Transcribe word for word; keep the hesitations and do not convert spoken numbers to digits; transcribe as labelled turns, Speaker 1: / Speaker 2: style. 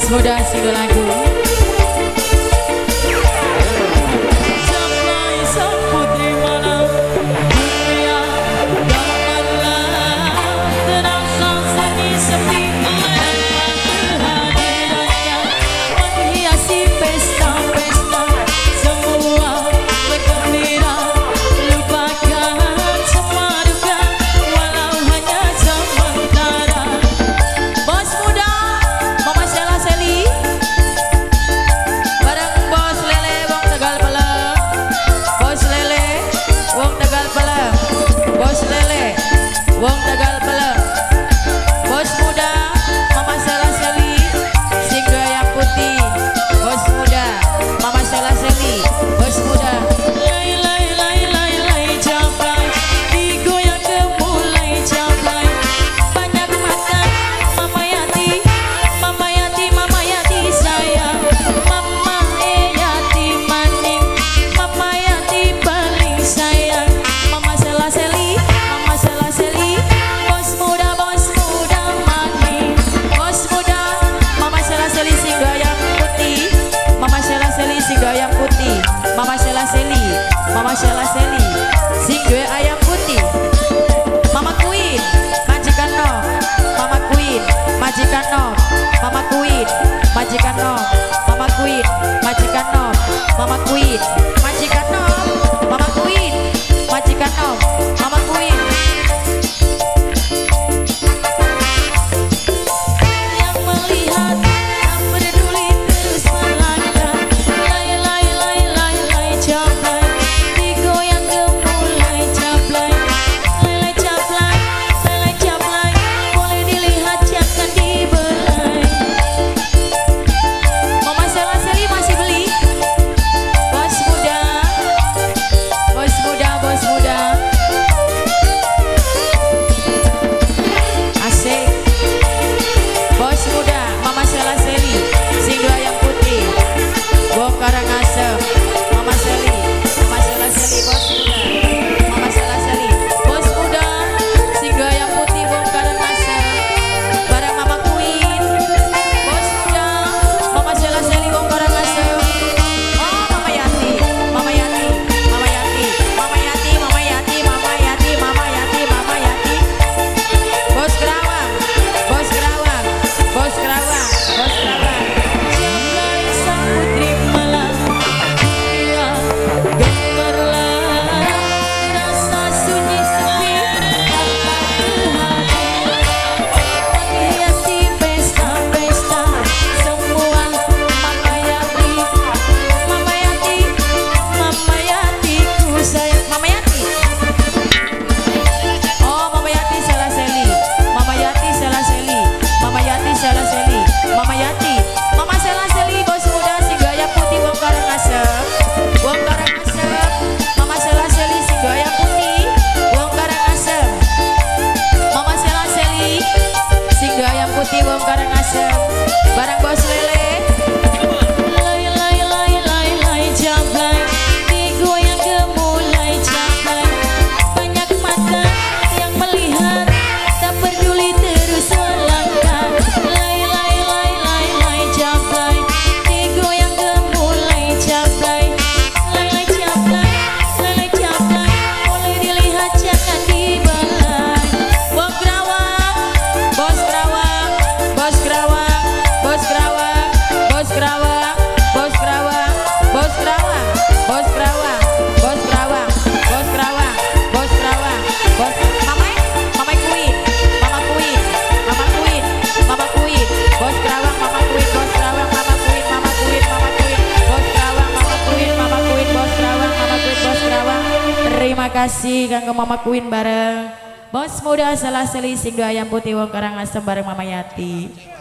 Speaker 1: Muda Sido lagu Wong Tegal Pelem, bos muda, Mama Sela Seli, sing yang putih, bos muda, Mama Sela Seli, bos muda. Lai lai lai lai lai capai, digoyang gemulai capai, banyak makan, Mama Yati, Mama Yati, Mama Yati sayang, Mama Yati maning, Mama Yati paling sayang, Mama Sela Seli, Mama Sela Seli. Ayam putih, Mama Sela Seli, Mama Sela Seli, sing dua ayam putih, Mama Queen, majikan no, Mama Queen, majikan no, Mama Queen, majikan no, Mama Queen, majikan no, Mama Queen, majikan no, Mama Queen, majikan no, Mama Queen. Barang bos lele. Lai lai lai lai lai cabai, digoyang gemulai cabai, banyak mata yang melihat, tak peduli terus melangkah. Lai lai lai lai lai cabai, digoyang gemulai cabai, lai lai cabai, lai lai cabai, boleh dilihat jangan dibelai. Bos Kerawang, bos Kerawang, bos Kerawang. Bos Kerawang, bos Kerawang, bos Kerawang, bos Kerawang, bos Kerawang, bos Kerawang, bos Kerawang, bos Kerawang, bos Mama, Mama Queen, Mama Queen, Mama Queen, Mama Queen, bos Kerawang, Mama Queen, bos Kerawang, Mama Queen, Mama Queen, Mama Queen, bos Kerawang, Mama Queen, Mama Queen, bos Kerawang, Mama Queen, bos Kerawang. Terima kasih kanggo Mama Queen bareng Bos Muda Sela Seli sing dua ayam putih wong Karangasem bareng Mama Yati.